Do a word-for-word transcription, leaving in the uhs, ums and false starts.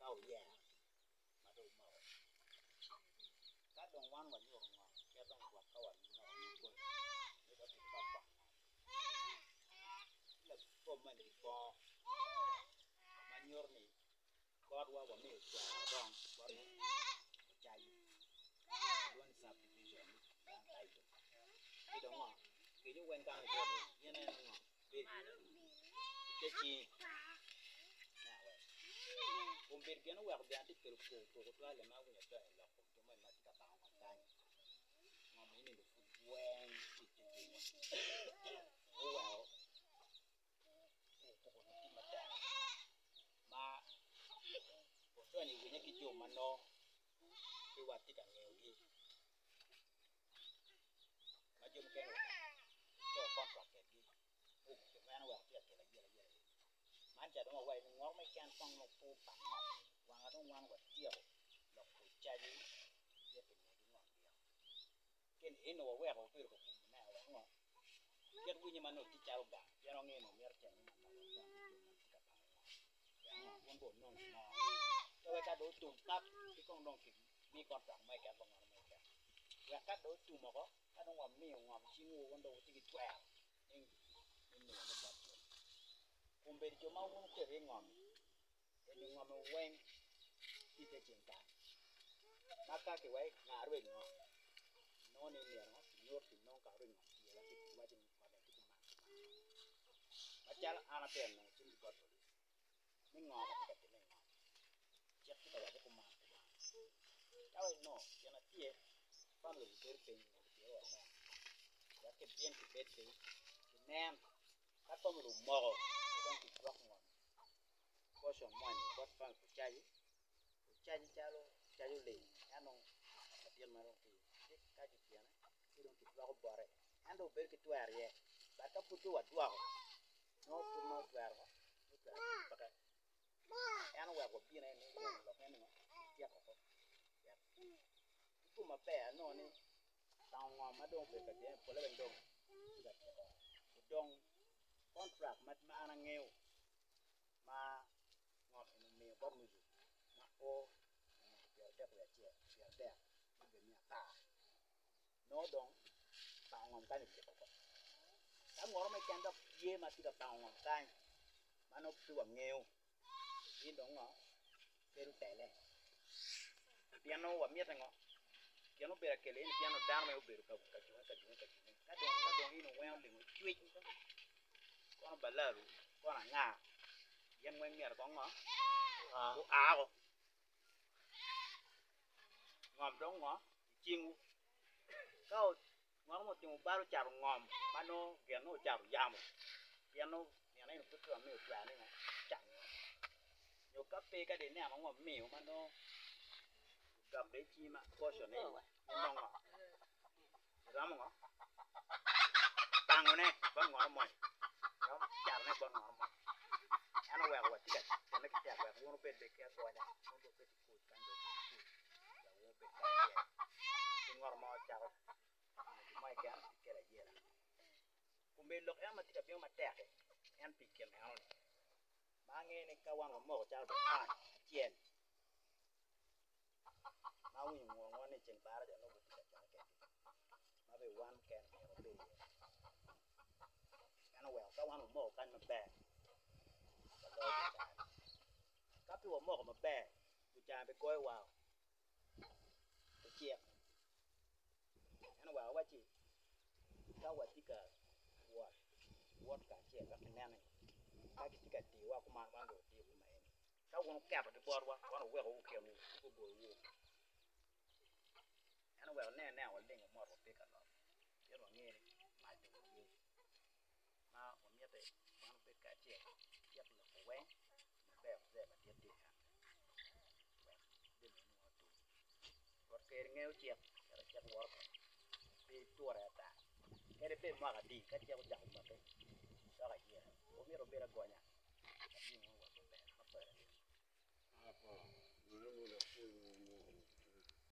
mau ya ma do mau ka dong wan wa nyor ngwa ke dong wa ka wa no ni ko ni da ti pa pa la ko man ni ko ma nyor ni god wa wa mi kwa dong wa ni chai one subdivision dan kai ki dong wa ki ju wen kang ko ni ne no bi ke chi un bergeno guarda di per poco to la ma gunya ta la ko to mai ma ta ta ma ta ma mi ni fu wen ti ti ti o wa o ko ko ti ma ta ma ko to ni gunya ki jo ma no ki wa ti ka ngeo gi ma jo ke jo contract ke gi o ke ma na wa ti ka la ye la ye manจะต้องเอาไว้งอไม่แกนต้องลงปูปังวางต้องวางวัดเดียวหลอกหัวใจเรียกเป็นเนื้อที่งอเดียวเกินเอ็นเอาไว้ของเพื่อนของผมแม่เอาไว้งอเกินวิญญาณนุษย์ที่เจ้าบังเจ้าเงี้ยหนูเมียจะนี่มันมาแล้วก็มันกับพังงอวันบนนอนนอนแต่ว่าการโดนตุ่มตับที่กองดองกินมีก่อนฝังไม่แกนต้องงอไม่แกนแล้วการโดนตุ่มมาก็ถ้าต้องงอมีงอชิงูวันโดนที่กินแหวกนี่นี่เหนือไม่บาดเจ็บผมเป็นจุมาวุ้งเกลืองอมเป็นงอมเว้งที่จะเจียงกันนักการเก็บไว้งาเรื่องงอโน่นนี่เนี่ยเนาะสิโยสิน้องการเรื่องงอเดี๋ยวเราติดว่าจะมีความเป็นที่มามาจ้าอาณาเป็นนะจึงก็ตัวไม่งอกับที่เป็นไม่งอเจ็บที่ตัวจะกุมารกุมารเจ้าไอ้โน่ยังน่ะที่ฟังหรือเกิดเป็นเดี๋ยวแม่อยากเก็บเบี้ยเก็บเบ็ดสิแม่ถ้าต้องรู้มอต้องติดล็อกงอนก็สมมติก็ฟังผู้ใจผู้ใจที่เจ้าลูกเจ้าลูกเลี้ยงอันน้องเดียนมาลงทีเด็กข้าจุดเดียนะที่ต้องติดล็อกบ่อเลยอันดูเบอร์กี่ตัวอะไรบัดก็พูดตัวตัวโน้ตพูดโน้ตตัวอะไรโน้ตตัวปะกันอันนั้นว่าผมพี่เนี่ยนี่ล็อกแค่นึงเทียบกับเขากูมาแปะโน่นนี่ตาวงอมาดงเบอร์กันเดียพอแล้วเป็นดงดงคอนทรัคมามาอันเงี้ยวมางอดมันมีบอมือมาโอเดี๋ยวเด็กเวทีเดี๋ยวเด็กมันเป็นเนี่ยตาโน้ดงตางอมกันอีกเด็กก็ถ้างอไม่แกนดอกเยี่ยมาที่กับตางอมกันมันเอาตัวเงี้ยวยินดงงอเป็นแต่เลยเปียโนว่ามีอะไรงอเปียโนเปิดเกลียนเปียโนดาวไม่เอาเปิดกับกับจุ๊กกับจุ๊กกับจุ๊กถ้าดงถ้าดงอีโน่แหวนหรือช่วยก็บาลลูก็หนังงายังไม่มีอะไรต้องงอกูอ้าวงอมต้องงอจริงก็งอมจริงบ้ารู้จักงอมบ้านโน่เกียนโน่จับยามเกียนโน่เนี่ยนี่มันคือไม่ถูกแล้วนี่ไงจังโยกับเปก็เดี๋ยวนี้มันงอมมิวบ้านโน่กับเด็กจีมาก็ชนนี่น้องงอร้ามงอตังเงี้ยบ้านงอมอยแล้วจ่ายในบนหัวมันอันนั้นแหวกว่าที่กันแต่ไม่คิดแหวกวุ้นเป็นเด็กแก่ตัวเนี่ยวุ้นเป็นที่กูดกันโดยที่กูดแต่วุ้นเป็นแก่ถึงงอร์มอจากไม่แก่ที่แก่ละเยอะกูไม่หลอกแอมมาที่กับเบี้ยมาแตกแอมปีกเกี่ยมแอมเนี่ยมาเงี้ยในกวนหัวหมอกจากแบบอ่านเจียนมาวิ่งหัวงอนในเจนบาร์จะโน้ตที่กับจังแก่มาไปวันแก่เนี่ยมาไปอันแหวกก็วันหัวหมอกกันมาแบกก็พี่หัวหมอกมาแบกกูจานไปก้อยวาวไปเจี๊ยบอันแหวกว่าจีก็ว่าที่กับวัววัวกับเจี๊ยบก็แน่นเลยถ้าที่กับตีว่ากูมาบ้านโดดตีกูมาเองถ้าวันแก่ไปบอดว่าวันหัวเขาเขียวนี่กูบวยวัวอันแหวกแน่แน่วันเด้งหัวหมอกไปกันหรอกเดี๋ยวหลังนี้มาถึงวัวมาผมเนี่ยไปบ้านไปกะเจี๊ยบเจี๊ยบหลอกแหวงมาแบบแบบมาเจี๊ยบตีกันแบบเดี๋ยวนี้หัวตู้รถเกยร์เงี้ยเจี๊ยบอะไรเจี๊ยบวัวไปตัวอะไรต่างแค่ได้เป็นมากดีแค่เจี๊ยบจับมาเป็นอะไรเงี้ยผมเนี่ยเราเป็นอะไรก่อนเนี่ย